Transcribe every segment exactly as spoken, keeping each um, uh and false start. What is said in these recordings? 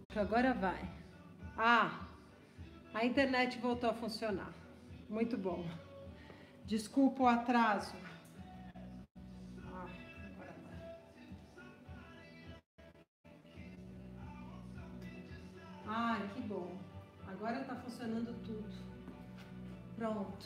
Agora vai. Ah, a internet voltou a funcionar. Muito bom. Desculpa o atraso. Ah, agora vai. Ai, que bom. Agora tá funcionando tudo. Pronto.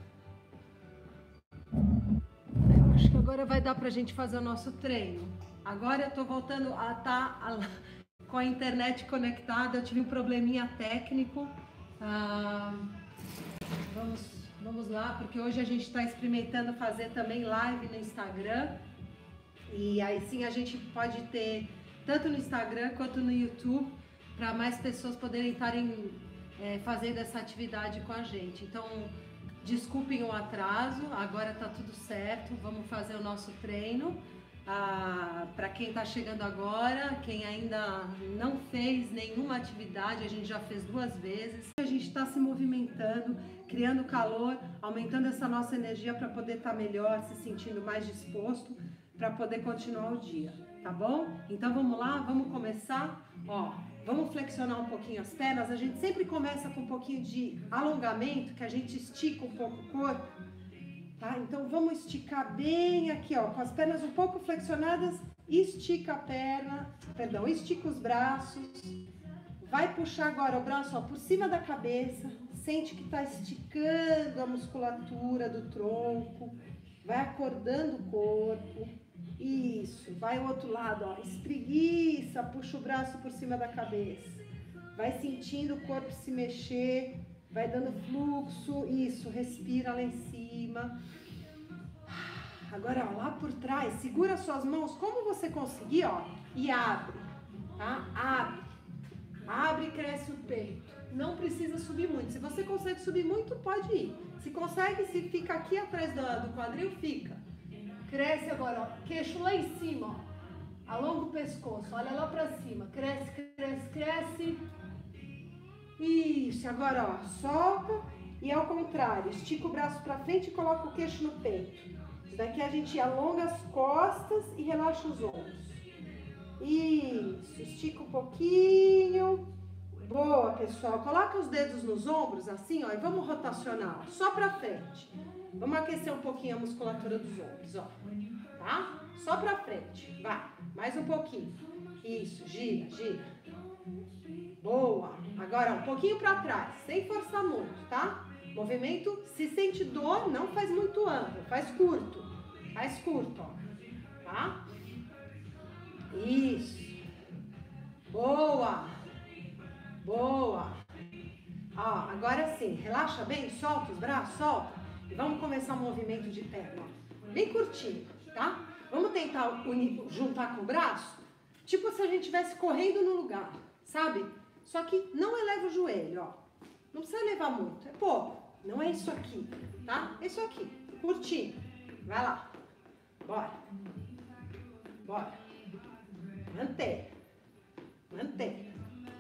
Eu acho que agora vai dar pra gente fazer o nosso treino. Agora eu tô voltando a estar com a internet conectada. Eu tive um probleminha técnico. Ah, vamos, vamos lá, porque hoje a gente está experimentando fazer também live no Instagram. E aí sim a gente pode ter tanto no Instagram quanto no YouTube, para mais pessoas poderem estarem é, fazendo essa atividade com a gente. Então, desculpem o atraso, agora tá tudo certo, vamos fazer o nosso treino. Ah, para quem está chegando agora, quem ainda não fez nenhuma atividade, a gente já fez duas vezes. A gente está se movimentando, criando calor, aumentando essa nossa energia para poder estar tá melhor, se sentindo mais disposto, para poder continuar o dia, tá bom? Então vamos lá, vamos começar. Ó, vamos flexionar um pouquinho as pernas. A gente sempre começa com um pouquinho de alongamento, que a gente estica um pouco o corpo. Tá? Então vamos esticar bem aqui, ó, com as pernas um pouco flexionadas, estica a perna, perdão, estica os braços, vai puxar agora o braço, ó, por cima da cabeça, sente que tá esticando a musculatura do tronco, vai acordando o corpo, isso, vai ao outro lado, ó, espreguiça, puxa o braço por cima da cabeça, vai sentindo o corpo se mexer, vai dando fluxo, isso, respira lá em cima. Agora, ó, lá por trás, segura suas mãos como você conseguir, ó, e abre, tá? Abre. Abre e cresce o peito. Não precisa subir muito. Se você consegue subir muito, pode ir. Se consegue, se fica aqui atrás do, do quadril, fica. Cresce agora, ó, queixo lá em cima, ó. Alonga o pescoço, olha lá pra cima. Cresce, cresce, cresce. Isso, agora ó, solta e ao contrário, estica o braço para frente e coloca o queixo no peito. Isso daqui a gente alonga as costas e relaxa os ombros. Isso, estica um pouquinho. Boa, pessoal. Coloca os dedos nos ombros assim, ó, e vamos rotacionar, ó, só para frente. Vamos aquecer um pouquinho a musculatura dos ombros, ó. Tá? Só para frente. Vai, mais um pouquinho. Isso, gira, gira. Boa! Agora um pouquinho para trás, sem forçar muito, tá? Movimento, se sente dor, não faz muito amplo, faz curto. Faz curto, ó. Tá? Isso. Boa! Boa! Ó, agora sim, relaxa bem, solta os braços, solta. E vamos começar o movimento de perna, ó. Bem curtinho, tá? Vamos tentar unir, juntar com o braço, tipo se a gente estivesse correndo no lugar, sabe? Só que não eleva o joelho, ó. Não precisa elevar muito, é pouco. Não é isso aqui, tá? É isso aqui, curtinho. Vai lá. Bora. Bora. Mantém. Mantém.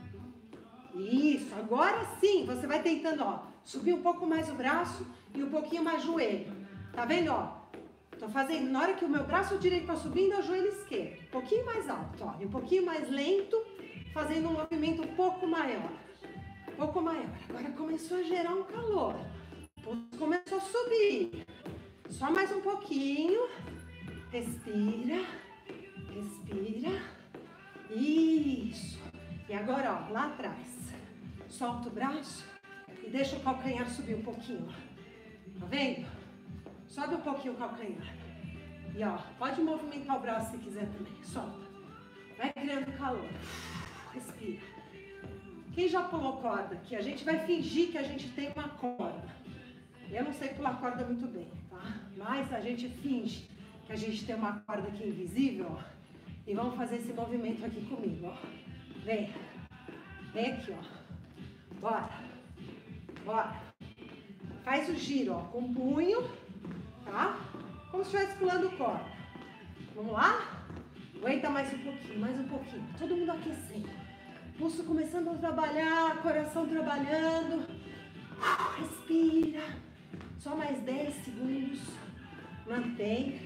Isso, agora sim, você vai tentando, ó, subir um pouco mais o braço e um pouquinho mais o joelho. Tá vendo, ó? Tô fazendo, na hora que o meu braço direito tá subindo, é o joelho esquerdo. Um pouquinho mais alto, ó. E um pouquinho mais lento, fazendo um movimento um pouco maior. Um pouco maior. Agora começou a gerar um calor. Começou a subir. Só mais um pouquinho. Respira. Respira. Isso. E agora, ó, lá atrás. Solta o braço e deixa o calcanhar subir um pouquinho. Tá vendo? Sobe um pouquinho o calcanhar. E ó, pode movimentar o braço se quiser também. Solta. Vai criando calor. Respira. Quem já pulou corda aqui? A gente vai fingir que a gente tem uma corda. Eu não sei pular corda muito bem, tá? Mas a gente finge que a gente tem uma corda aqui invisível, ó. E vamos fazer esse movimento aqui comigo, ó. Vem. Vem aqui, ó. Bora. Bora. Faz o giro, ó, com o punho, tá? Como se estivesse pulando corda. Vamos lá? Aguenta mais um pouquinho, mais um pouquinho. Todo mundo aquecendo. Pulso começando a trabalhar, coração trabalhando. Respira. Só mais dez segundos. Mantém.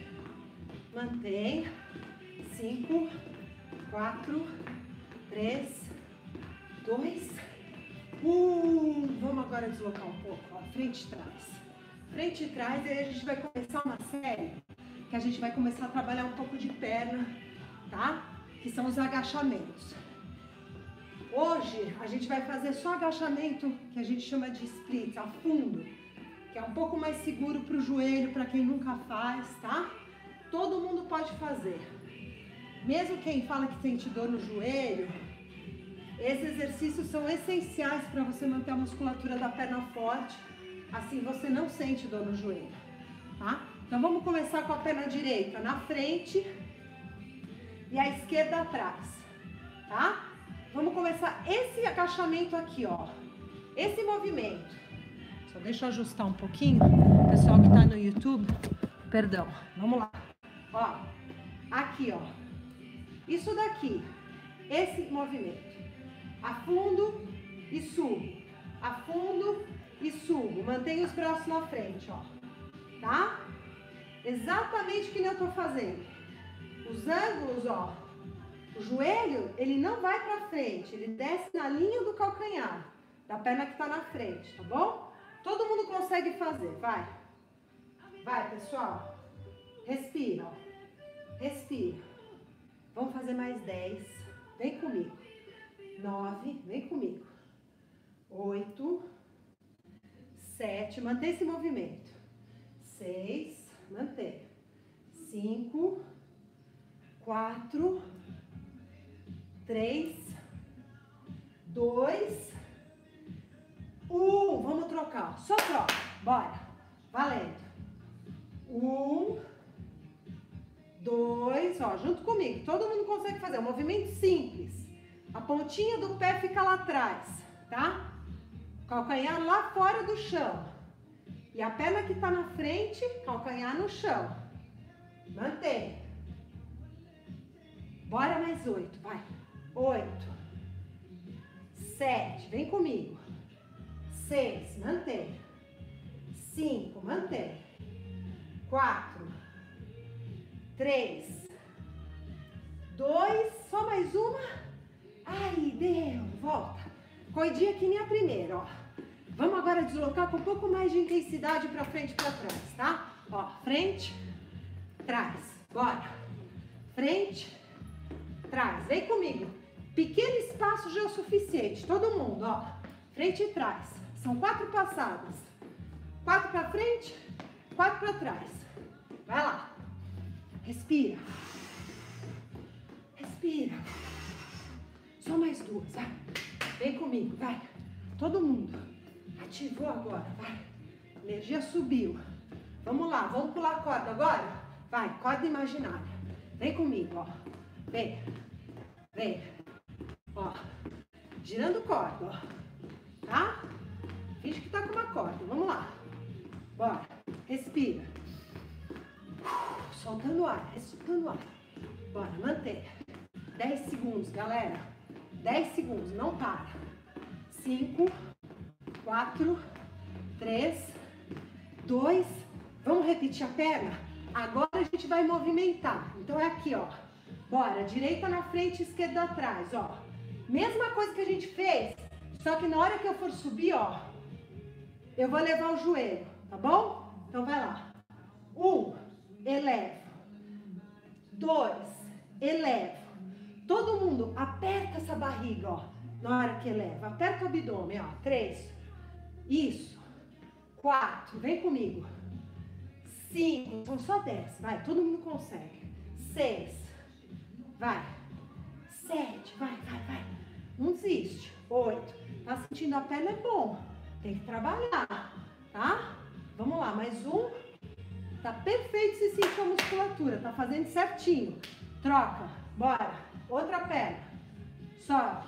Mantém. Cinco, quatro, três, dois, um. Vamos agora deslocar um pouco, ó, frente e trás. Frente e trás, e aí a gente vai começar uma série que a gente vai começar a trabalhar um pouco de perna, tá? Que são os agachamentos. Hoje, a gente vai fazer só agachamento, que a gente chama de splits, a fundo, que é um pouco mais seguro para o joelho, para quem nunca faz, tá? Todo mundo pode fazer. Mesmo quem fala que sente dor no joelho, esses exercícios são essenciais para você manter a musculatura da perna forte, assim você não sente dor no joelho, tá? Então vamos começar com a perna direita na frente e a esquerda atrás, tá? Vamos começar esse agachamento aqui, ó. Esse movimento. Só deixa eu ajustar um pouquinho, pessoal que tá no YouTube, perdão, vamos lá. Ó, aqui, ó. Isso daqui, esse movimento. Afundo e subo. Afundo e subo. Mantenha os braços na frente, ó. Tá? Exatamente o que eu tô fazendo. Os ângulos, ó. O joelho, ele não vai pra frente. Ele desce na linha do calcanhar. Da perna que tá na frente, tá bom? Todo mundo consegue fazer, vai. Vai, pessoal. Respira, ó. Respira. Vamos fazer mais dez. Vem comigo. Nove. Vem comigo. Oito. Sete. Mantém esse movimento. Seis. Mantém. Cinco. Quatro. Três. Dois. Um. Vamos trocar. Só troca. Bora. Valendo. Um. Dois, ó, junto comigo. Todo mundo consegue fazer. Um movimento simples. A pontinha do pé fica lá atrás, tá? Calcanhar lá fora do chão. E a perna que tá na frente, calcanhar no chão. Mantém. Bora mais oito, vai. Oito. Sete, vem comigo. Seis, mantém. Cinco, mantém. Quatro. Três. Dois. Só mais uma. Ai, deu. Volta. Coidinha que nem a primeira, ó. Vamos agora deslocar com um pouco mais de intensidade pra frente e pra trás, tá? Ó, frente, trás. Bora. Frente, trás. Vem comigo. Pequeno espaço já é o suficiente. Todo mundo, ó. Frente e trás. São quatro passadas. Quatro pra frente, quatro pra trás. Vai lá. Respira. Respira. Só mais duas, vai. Vem comigo, vai. Todo mundo. Ativou agora, vai. Energia subiu. Vamos lá, vamos pular a corda agora? Vai, corda imaginária. Vem comigo, ó. Vem. Vem. Ó. Girando corda, ó. Tá? Finge que tá com uma corda. Vamos lá. Bora. Respira. Soltando ar, soltando ar. Bora, mantém. dez segundos, galera. dez segundos, não para. cinco, quatro, três, dois. Vamos repetir a perna? Agora a gente vai movimentar. Então é aqui, ó. Bora, direita na frente, esquerda atrás, ó. Mesma coisa que a gente fez, só que na hora que eu for subir, ó, eu vou levar o joelho, tá bom? Então vai lá. Um, elevo. Dois, elevo. Todo mundo aperta essa barriga, ó, na hora que eleva. Aperta o abdômen, ó. Três. Isso. Quatro. Vem comigo. Cinco. São só dez. Vai, todo mundo consegue. Seis. Vai. Sete. Vai, vai, vai. Não desiste. Oito. Tá sentindo a perna? É bom. Tem que trabalhar, tá? Vamos lá, mais um. Tá perfeito se sentir a musculatura. Tá fazendo certinho. Troca. Bora. Outra perna. Sobe.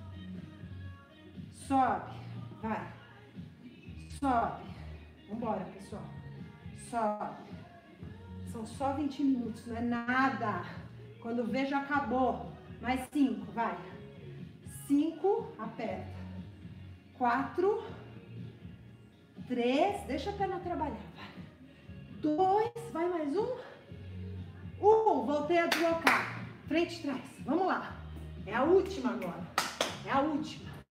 Sobe. Vai. Sobe. Vambora, pessoal. Sobe. São só vinte minutos, não é nada. Quando vê, já acabou. Mais cinco, vai. Cinco, aperta. Quatro. Três. Deixa a perna trabalhar, vai. Dois. Vai mais um. Um. Voltei a deslocar. Frente e trás. Vamos lá. É a última agora. É a última.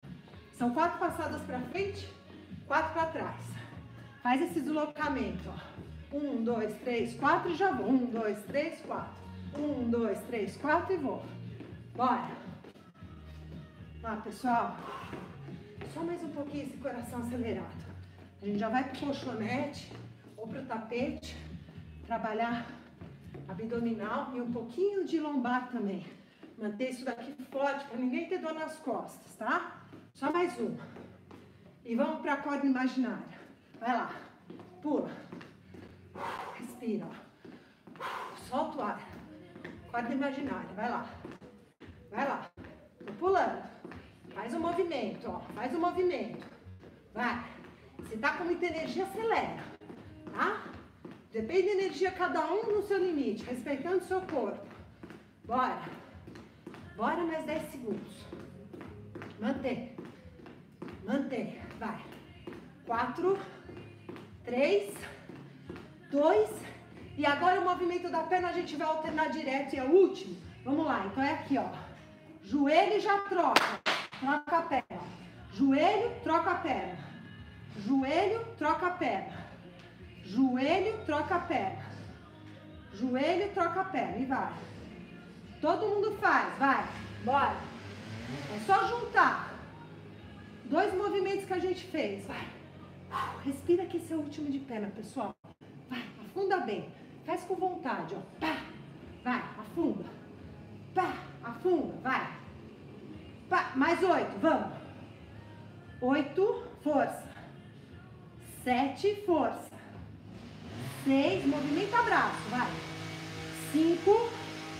São quatro passadas para frente, quatro para trás. Faz esse deslocamento, ó. Um, dois, três, quatro e já vou. Um, dois, três, quatro. Um, dois, três, quatro e vou. Bora. Lá, pessoal. Só mais um pouquinho esse coração acelerado. A gente já vai pro colchonete ou pro tapete. Trabalhar abdominal e um pouquinho de lombar também. Manter isso daqui forte para ninguém ter dor nas costas, tá? Só mais uma. E vamos para a corda imaginária. Vai lá. Pula. Respira. Solta o ar. Corda imaginária. Vai lá. Vai lá. Tô pulando. Faz um movimento, ó. Faz um movimento. Vai. Se tá com muita energia, acelera. Tá? Depende da energia, cada um no seu limite. Respeitando o seu corpo. Bora. Bora mais dez segundos. Mantém. Mantém. Vai. Quatro. Três. Dois. E agora o movimento da perna a gente vai alternar direto. E é o último. Vamos lá. Então é aqui, ó. Joelho e já troca. Troca a perna. Joelho, troca a perna. Joelho, troca a perna. Joelho, troca a perna. Joelho, troca a perna. E vai. Todo mundo faz, vai, bora. É só juntar dois movimentos que a gente fez, vai. Respira que esse é o último de perna, pessoal. Vai, afunda bem. Faz com vontade, ó. Pá, vai, afunda. Pá, afunda, vai. Pá, mais oito, vamos. Oito, força. Sete, força. Seis, movimenta braço, vai. Cinco.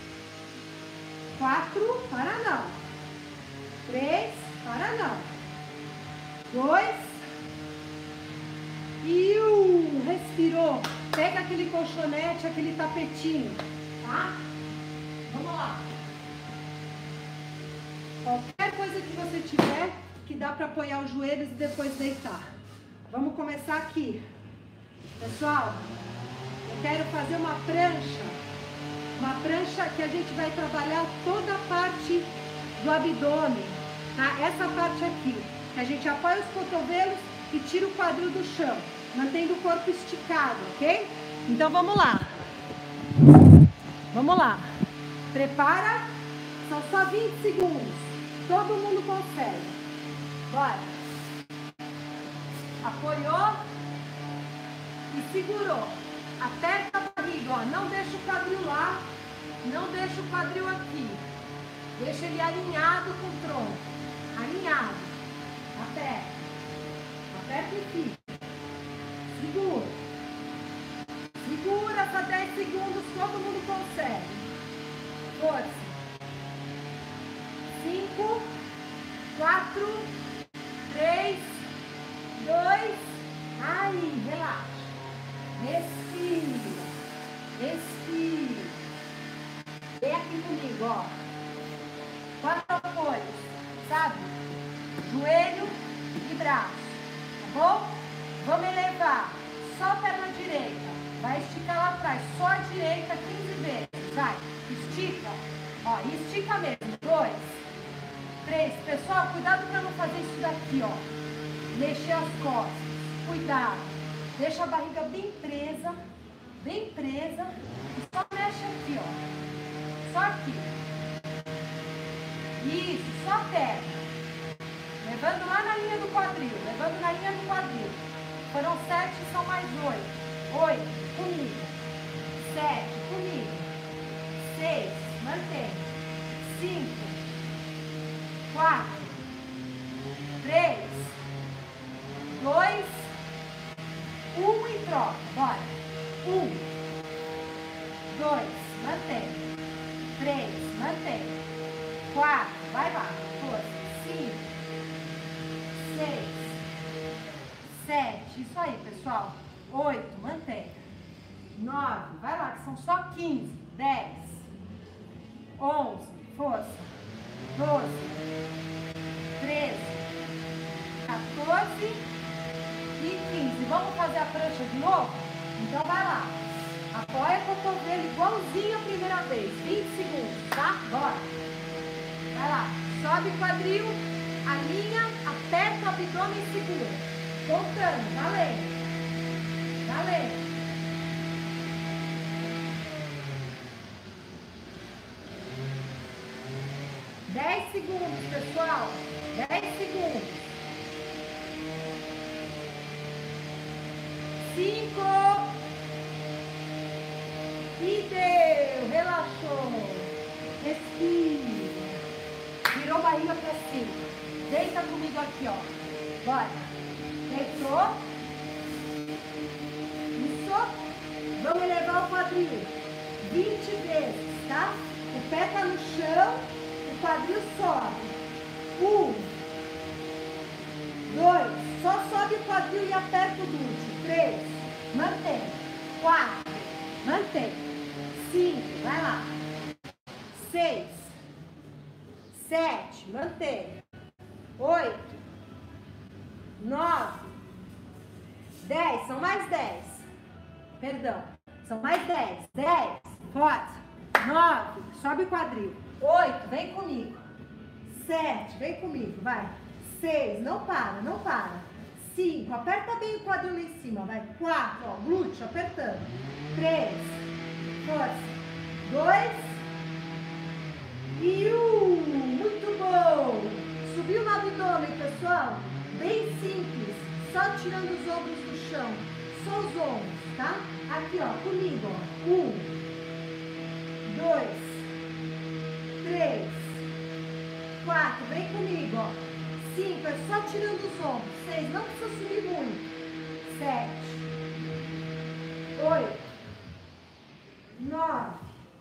Quatro, para não. Três, para não. Dois. E um. Respirou. Pega aquele colchonete, aquele tapetinho, tá? Vamos lá. Qualquer coisa que você tiver, que dá para apoiar os joelhos e depois deitar. Vamos começar aqui. Pessoal, eu quero fazer uma prancha. Uma prancha que a gente vai trabalhar toda a parte do abdômen, tá? Essa parte aqui, que a gente apoia os cotovelos e tira o quadril do chão, mantendo o corpo esticado, ok? Então vamos lá. Vamos lá. Prepara. São só vinte segundos. Todo mundo consegue. Bora. Apoiou e segurou. Aperta a barriga, ó. Não deixa o quadril lá. Não deixa o quadril aqui. Deixa ele alinhado com o tronco. Alinhado. Aperta. Aperta e fica. Segura. Segura para dez segundos. Todo mundo consegue. Força. Cinco. Quatro. Três. Dois. Aí, relaxa. Respira. Respira. Vem aqui comigo, ó. Quatro apoios, sabe? Joelho e braço, tá bom? Vamos elevar. Só a perna direita. Vai esticar lá atrás. Só a direita quinze vezes. Vai. Estica. Ó, estica mesmo. Dois. Três. Pessoal, cuidado para não fazer isso daqui, ó. Mexer as costas. Cuidado. Deixa a barriga bem presa. Bem presa. E só mexe aqui, ó. Só aqui. Isso, só a perna. Levando lá na linha do quadril. Levando na linha do quadril. Foram sete, são mais oito. Oito, comigo. Sete, comigo. Seis, mantém. Cinco. Quatro. Três. Dois. Um e troca. Bora. Um. Dois, mantém. Três, mantém. Quatro, vai lá, força. Cinco, seis, sete, isso aí, pessoal. Oito, mantém. Nove, vai lá, que são só quinze. Dez, onze, força. Doze, treze, quatorze e quinze. Vamos fazer a prancha de novo? Então vai lá. Apoia o cotovelo igualzinho a primeira vez. vinte segundos, tá? Bora. Vai lá. Sobe o quadril, alinha, aperta abdômen e segura. Voltando, valendo. Valendo. Dez segundos, pessoal. Dez segundos. Cinco. E deu. Relaxou. Respira. Virou a barriga pra cima. Deita comigo aqui, ó. Bora. Deitou. Isso. Vamos elevar o quadril. vinte vezes, tá? O pé tá no chão. O quadril sobe. Um. Dois. Só sobe o quadril e aperta o glúteo. Três. Mantém. Quatro. Mantém. Cinco. Vai lá. Seis. Sete. Mantém. Oito. Nove. Dez. São mais dez. Perdão. São mais dez. Dez. Força. Nove. Sobe o quadril. Oito. Vem comigo. Sete. Vem comigo. Vai. Seis. Não para. Não para. Cinco. Aperta bem o quadril lá em cima. Vai. Quatro. Ó. Glúteo. Apertando. Três. Força. Dois. E um. Muito bom. Subiu no abdômen, pessoal. Bem simples. Só tirando os ombros do chão. Só os ombros, tá? Aqui, ó. Comigo, ó. Um. Dois. Três. Quatro. Vem comigo, ó. Cinco. É só tirando os ombros. Seis. Não precisa subir muito. Sete. Oito. Nove.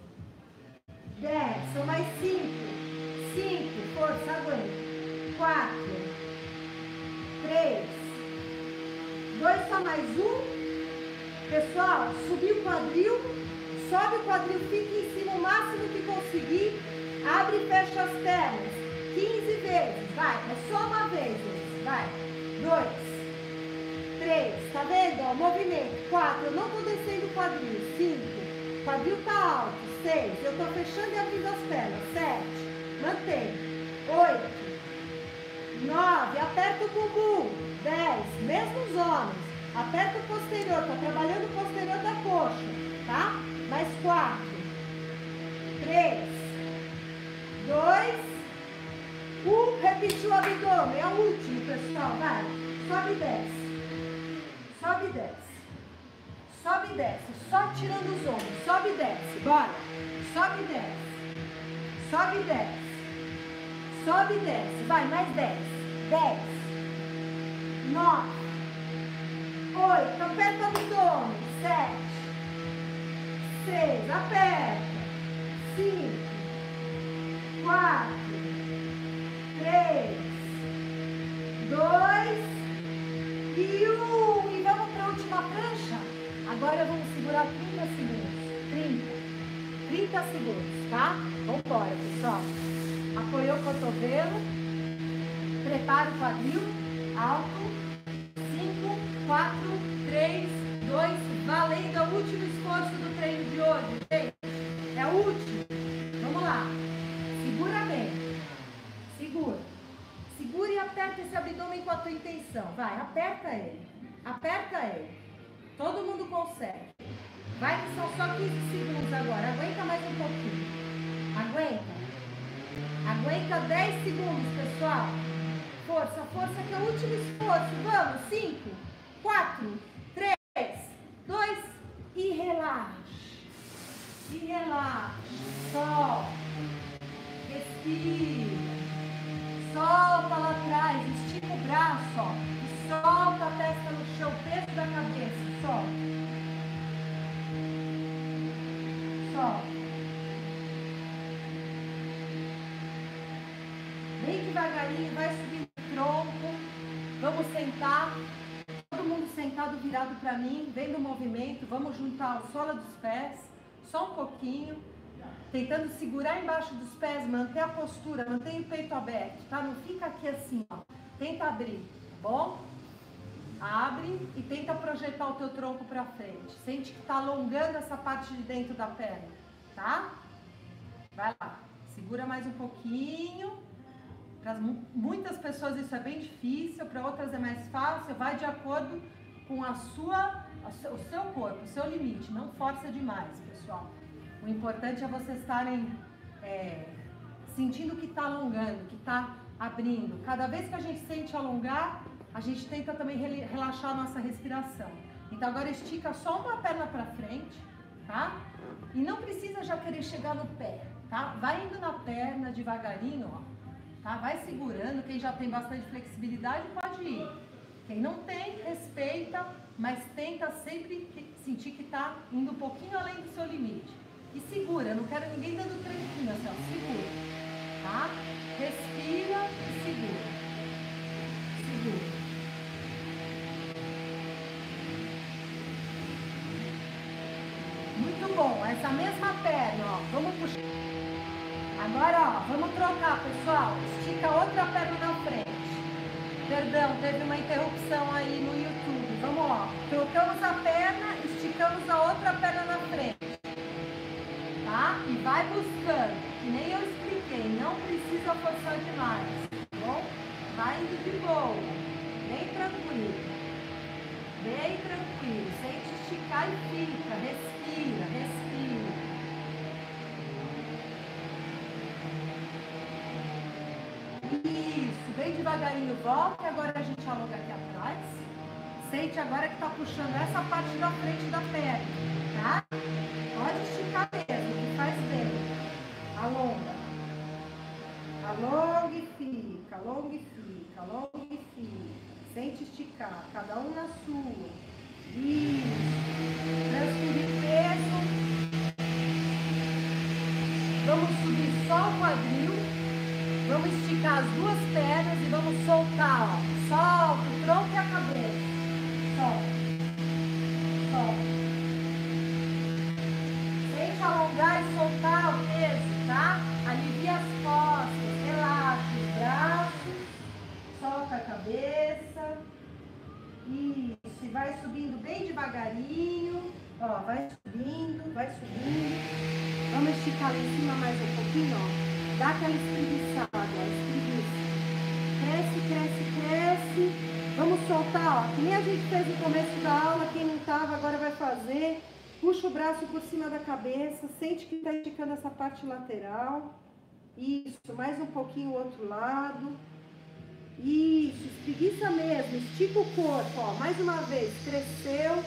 Dez. São mais cinco. Cinco. Força. Aguenta. Quatro. Três. Dois. Só mais um. Pessoal, subiu o quadril. Sobe o quadril. Fica em cima o máximo que conseguir. Abre e fecha as pernas. quinze vezes. Vai. É só uma vez. Vai. Dois. Três. Tá vendo? Ó, movimento. Quatro. Eu não tô descendo o quadril. Cinco. O quadril tá alto. Seis. Eu tô fechando e abrindo as pernas. Sete. Mantém. Oito. Nove. Aperta o bumbum. Dez. Mesmo os homens. Aperta o posterior. Tá trabalhando o posterior da coxa. Tá? Mais quatro. Três. Dois. Um. Repetiu o abdômen. É o último, pessoal. Vai. Sobe e desce. Sobe e desce. Sobe e desce. Só tirando os ombros. Sobe e desce. Bora. Sobe e desce. Sobe e desce. Sobe e desce. Vai, mais dez. Dez. Nove. Oito. Aperta o abdômen. Sete. Seis. Aperta. Cinco. Quatro. Três. Dois. E um. E vamos para a última prancha? Agora vamos segurar trinta segundos. trinta. trinta segundos, tá? Vamos embora, pessoal. Apoiou o cotovelo. Prepara o quadril. Alto. cinco, quatro, três, dois. Valendo. É o último esforço do treino de hoje, gente. É o último. Vamos lá. Segura bem. Segura. Segura e aperta esse abdômen com a tua intenção. Vai, aperta ele. Aperta ele. Todo mundo consegue. Vai que são só quinze segundos agora. Aguenta mais um pouquinho. Aguenta. Aguenta dez segundos, pessoal. Força, força, que é o último esforço. Vamos. cinco, quatro, três, dois e relaxa. E relaxa. Solta. Respira. Solta lá atrás. Estica o braço, ó. E solta a testa no chão. Peso da cabeça. Solta. Solta. Bem devagarinho, vai subindo o tronco. Vamos sentar. Todo mundo sentado, virado para mim, vendo o movimento. Vamos juntar a sola dos pés. Só um pouquinho. Tentando segurar embaixo dos pés, manter a postura, mantém o peito aberto, tá? Não fica aqui assim, ó. Tenta abrir, tá bom? Abre e tenta projetar o teu tronco para frente. Sente que tá alongando essa parte de dentro da perna, tá? Vai lá. Segura mais um pouquinho. Para muitas pessoas isso é bem difícil, para outras é mais fácil, vai de acordo com a sua, o seu corpo, o seu limite, não força demais, pessoal. O importante é vocês estarem é, sentindo que está alongando, que está abrindo. Cada vez que a gente sente alongar, a gente tenta também relaxar a nossa respiração. Então agora estica só uma perna para frente, tá? E não precisa já querer chegar no pé, tá? Vai indo na perna devagarinho, ó. Tá? Vai segurando, quem já tem bastante flexibilidade pode ir. Quem não tem, respeita, mas tenta sempre sentir que está indo um pouquinho além do seu limite. E segura, não quero ninguém dando tranquilo, assim, ó, segura, tá? Respira e segura. Segura. Muito bom, essa mesma perna, ó, vamos puxar. Agora, ó, vamos trocar, pessoal. Estica outra perna na frente. Perdão, teve uma interrupção aí no YouTube. Vamos lá. Trocamos a perna, esticamos a outra perna na frente. Tá? E vai buscando. Que nem eu expliquei, não precisa forçar demais. Tá bom? Vai indo de boa. Bem tranquilo. Bem tranquilo. Sente esticar e fica. Respira, respira. Isso, bem devagarinho volta, e agora a gente alonga aqui atrás. Sente agora que tá puxando essa parte da frente da perna, tá? Pode esticar mesmo, que faz bem. Alonga. Alonga e fica, alonga e fica, alonga e fica. Sente esticar, cada um na sua. Isso. Transferir peso. Vamos subir só o quadril. Vamos esticar as duas pernas e vamos soltar, ó. Solta o tronco e a cabeça. Solta. Solta. Sente alongar e soltar o peso, tá? Alivia as costas, relaxa os braços, solta a cabeça. Isso, e vai subindo bem devagarinho. Ó, vai subindo, vai subindo. Vamos esticar lá em cima mais um pouquinho, ó. Dá aquela espreguiçada, ó, espreguiça. Cresce, cresce, cresce. Vamos soltar, ó. Que nem a gente fez no começo da aula, quem não estava agora vai fazer. Puxa o braço por cima da cabeça. Sente que está esticando essa parte lateral. Isso, mais um pouquinho o outro lado. Isso, espreguiça mesmo. Estica o corpo, ó. Mais uma vez, cresceu.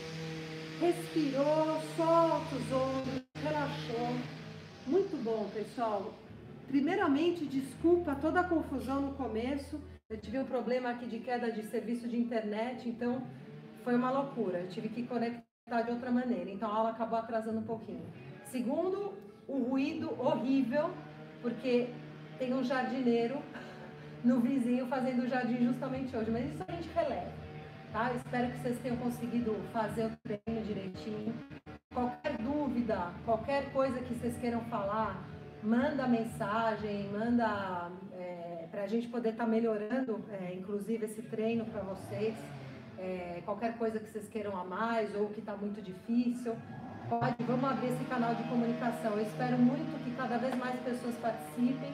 Respirou, solta os ombros, relaxou. Muito bom, pessoal. Primeiramente, desculpa toda a confusão no começo. Eu tive um problema aqui de queda de serviço de internet, então foi uma loucura. Eu tive que conectar de outra maneira, então a aula acabou atrasando um pouquinho. Segundo, o ruído horrível, porque tem um jardineiro no vizinho fazendo o jardim justamente hoje, mas isso a gente releva, tá? Eu espero que vocês tenham conseguido fazer o treino direitinho. Qualquer dúvida, qualquer coisa que vocês queiram falar, manda mensagem, manda é, para a gente poder estar tá melhorando, é, inclusive, esse treino para vocês. É, qualquer coisa que vocês queiram a mais ou que está muito difícil, pode, vamos abrir esse canal de comunicação. Eu espero muito que cada vez mais pessoas participem.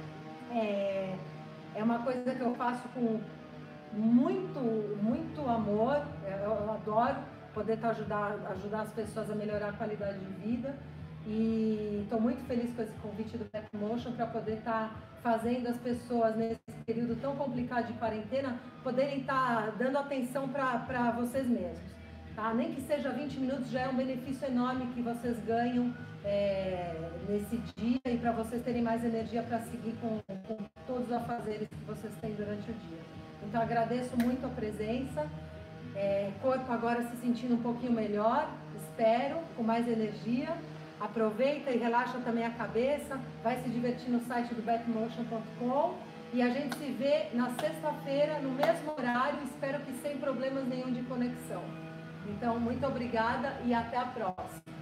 É, é uma coisa que eu faço com muito, muito amor, eu, eu adoro poder tá ajudar, ajudar as pessoas a melhorar a qualidade de vida. E estou muito feliz com esse convite do Back Motion para poder estar tá fazendo as pessoas nesse período tão complicado de quarentena poderem estar tá dando atenção para vocês mesmos, tá? Nem que seja vinte minutos, já é um benefício enorme que vocês ganham é, nesse dia e para vocês terem mais energia para seguir com, com todos os afazeres que vocês têm durante o dia. Então agradeço muito a presença, é, corpo agora se sentindo um pouquinho melhor, espero, com mais energia. Aproveita e relaxa também a cabeça, vai se divertir no site do back motion ponto com e a gente se vê na sexta-feira, no mesmo horário, espero que sem problemas nenhum de conexão. Então, muito obrigada e até a próxima.